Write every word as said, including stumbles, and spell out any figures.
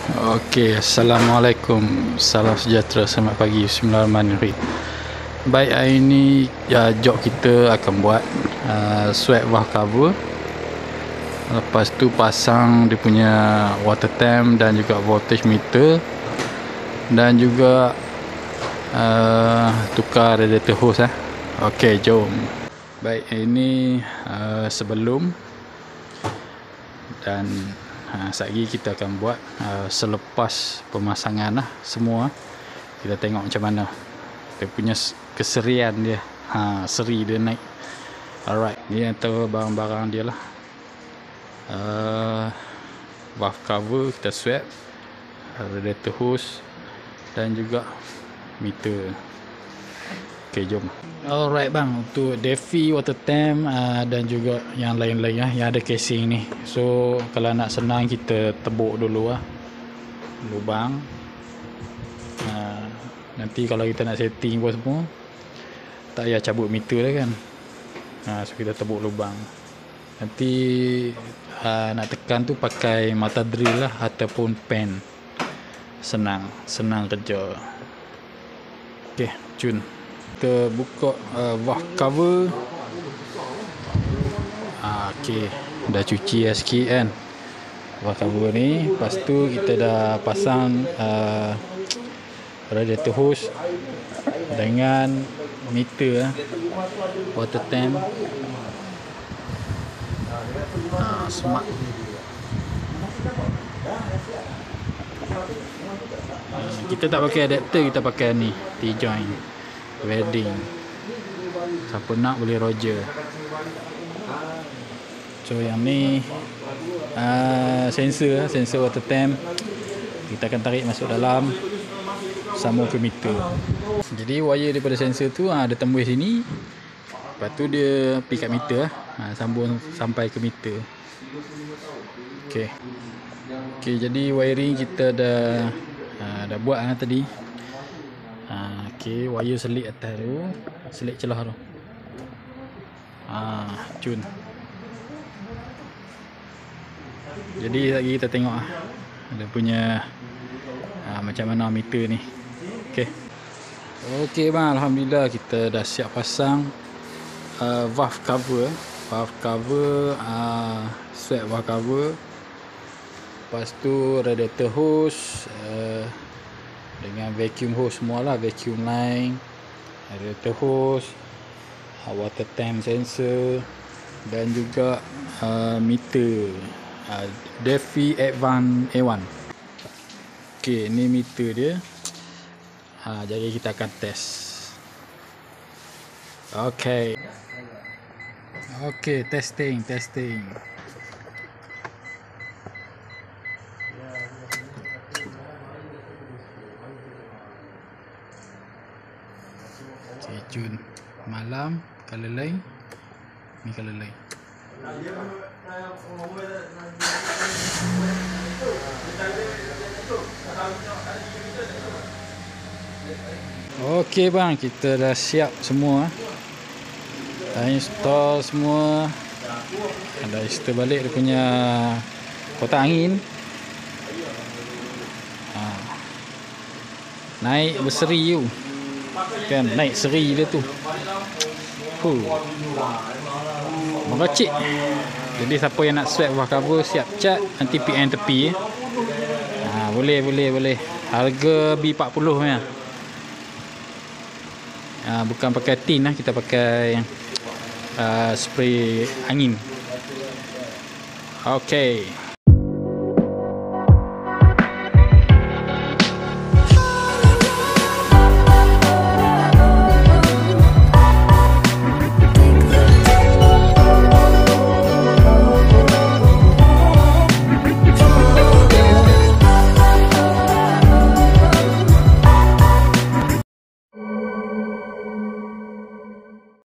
Okey, Assalamualaikum. Salam sejahtera, selamat pagi. Bismillahirrahmanirrahim. Baik, hari ini ya, job kita akan buat uh, swap valve cover. Lepas tu pasang dia punya water tank dan juga voltage meter, dan juga uh, tukar radiator hose eh. Okey, jom. Baik, ini uh, sebelum dan Ha, sekejap lagi kita akan buat uh, selepas pemasangan lah semua. Kita tengok macam mana dia punya keserian dia. Ha, seri dia naik. Alright, ni antara barang-barang dia lah. uh, Valve cover kita swap, radiator hose dan juga meter. Ok, jom. Alright bang, untuk Defi, water tank uh, dan juga yang lain-lain lah, yang ada casing ni. So kalau nak senang, kita tebuk dulu lah lubang. uh, Nanti kalau kita nak setting pun semua, tak payah cabut meter lah kan. uh, So kita tebuk lubang. Nanti uh, nak tekan tu pakai mata drill lah ataupun pen. Senang, senang kerja. Ok, cun. Kita buka uh, valve cover. ah, ok, dah cuci lah sikit kan valve cover ni. Lepas tu kita dah pasang uh, radiator hose dengan meter lah, water tank. ah, smart. ah, kita tak pakai adapter, kita pakai ni T-joint wedding. Siapa nak boleh Roger. So yang ni uh, sensor sensor water tank. Kita akan tarik masuk dalam, sambung ke meter. Jadi wire daripada sensor tu uh, ada tembus sini. Lepas tu dia pergi kat meter lah. uh, Sambung sampai ke meter. Ok, ok, jadi wiring kita dah uh, dah buat lah tadi. uh, Ok, wire selit atas tu, selit celah tu. Ah, cun. Jadi lagi kita tengok ah, dia punya ah, macam mana meter ni. Okey. Okey bang, alhamdulillah kita dah siap pasang uh, valve cover, valve cover, uh, swap valve cover. Lepas tu radiator hose uh, dengan vacuum hose semualah, vacuum line, radiator hose, water tank sensor dan juga uh, meter uh, Defi Advance A one. Ok, ni meter dia. uh, Jadi kita akan test. Ok, ok, testing, testing. Cun malam color lain, ni color lain. Okey bang, kita dah siap semua. Dah install semua. Dah install balik dia punya kotak angin. ha. Naik berseri tu kan, naik seri dia tu. Huh. Meracik. Jadi siapa yang nak swap valve cover, siap cat, nanti P M tepi eh. ha, Boleh, boleh, boleh. Harga B empat puluh ya. ha, Bukan pakai tin lah, kita pakai uh, spray angin. Okay.